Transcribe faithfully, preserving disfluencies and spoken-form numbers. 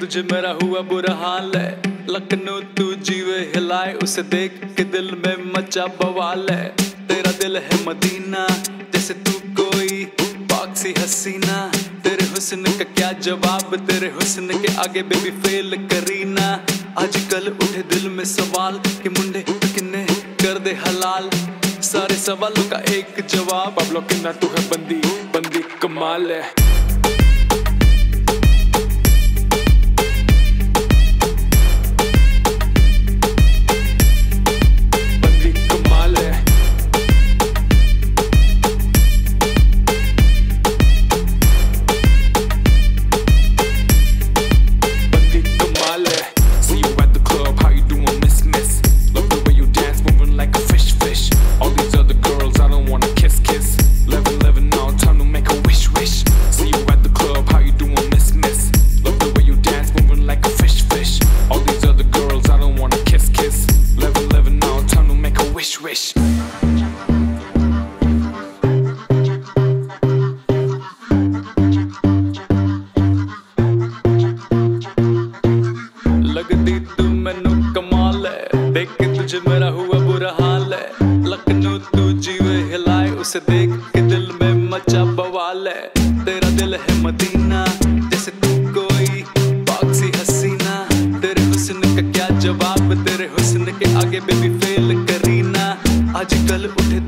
तुझे मेरा हुआ बुरा हाल है। लखनऊ तू जीवे हिलाए, उसे देख के दिल में मचा बवाल है। तेरा दिल है मदीना, जैसे तू कोई पाक सी हसीना। तेरे हुस्न का क्या जवाब, तेरे हुस्न के आगे बेबी फेल करीना। आजकल उठे दिल में सवाल कि मुंडे किन्ने कर दे हलाल। सारे सवालों का एक जवाब, पाब्लो किन्ना तू है बंदी, बंदी कमाल है। लगदी तू मैनू कमाल है, देख के तुझे मेरा हुआ बुरा हाल है। लखनऊ तू जीवे हिलाए, उसे देख के दिल में मचा बवाल है। तेरा दिल है मदीना, जैसे तू कोई पाक सी हसीना। तेरे हुस्न का क्या जवाब, तेरे हुस्न के आगे बेबी फेल करीना। आजकल उठे